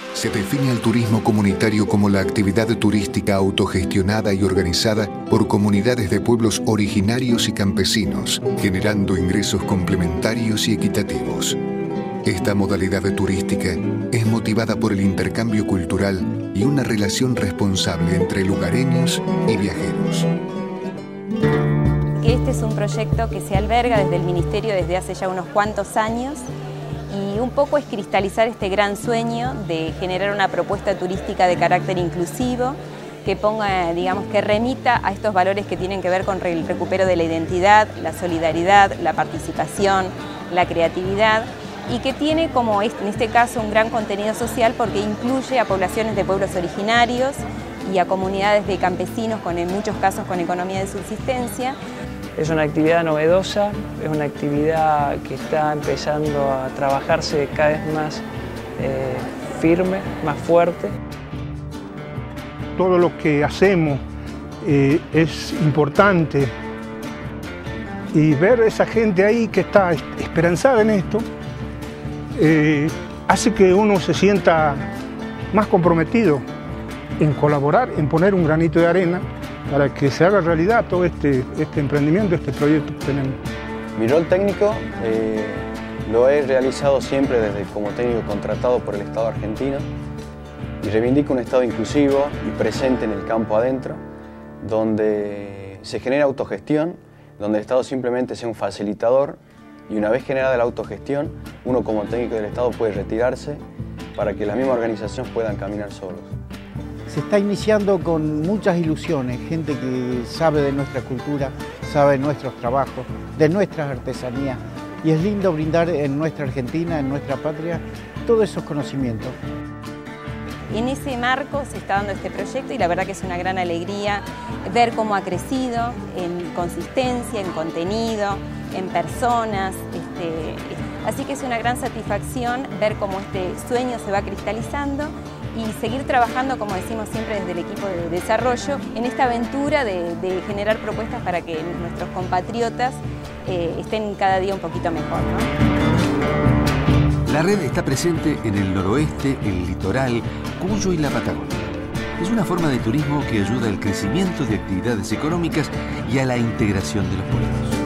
Se define al turismo comunitario como la actividad turística autogestionada y organizada por comunidades de pueblos originarios y campesinos, generando ingresos complementarios y equitativos. Esta modalidad turística es motivada por el intercambio cultural y una relación responsable entre lugareños y viajeros. Este es un proyecto que se alberga desde el Ministerio desde hace ya unos cuantos años y un poco es cristalizar este gran sueño de generar una propuesta turística de carácter inclusivo que ponga, digamos, que remita a estos valores que tienen que ver con el recupero de la identidad, la solidaridad, la participación, la creatividad y que tiene como en este caso un gran contenido social porque incluye a poblaciones de pueblos originarios y a comunidades de campesinos en muchos casos con economía de subsistencia. Es una actividad novedosa, es una actividad que está empezando a trabajarse cada vez más firme, más fuerte. Todo lo que hacemos es importante y ver a esa gente ahí que está esperanzada en esto hace que uno se sienta más comprometido en colaborar, en poner un granito de arena para que se haga realidad todo este emprendimiento, este proyecto que tenemos. Mi rol técnico lo he realizado siempre desde como técnico contratado por el Estado argentino y reivindico un Estado inclusivo y presente en el campo adentro, donde se genera autogestión, donde el Estado simplemente sea un facilitador y una vez generada la autogestión, uno como técnico del Estado puede retirarse para que la misma organización puedan caminar solos. Se está iniciando con muchas ilusiones, gente que sabe de nuestra cultura, sabe de nuestros trabajos, de nuestras artesanías y es lindo brindar en nuestra Argentina, en nuestra patria, todos esos conocimientos. En ese marco se está dando este proyecto y la verdad que es una gran alegría ver cómo ha crecido en consistencia, en contenido, en personas. Así que es una gran satisfacción ver cómo este sueño se va cristalizando y seguir trabajando, como decimos siempre desde el equipo de desarrollo, en esta aventura de generar propuestas para que nuestros compatriotas estén cada día un poquito mejor, ¿no? La red está presente en el noroeste, el litoral, Cuyo y la Patagonia. Es una forma de turismo que ayuda al crecimiento de actividades económicas y a la integración de los pueblos.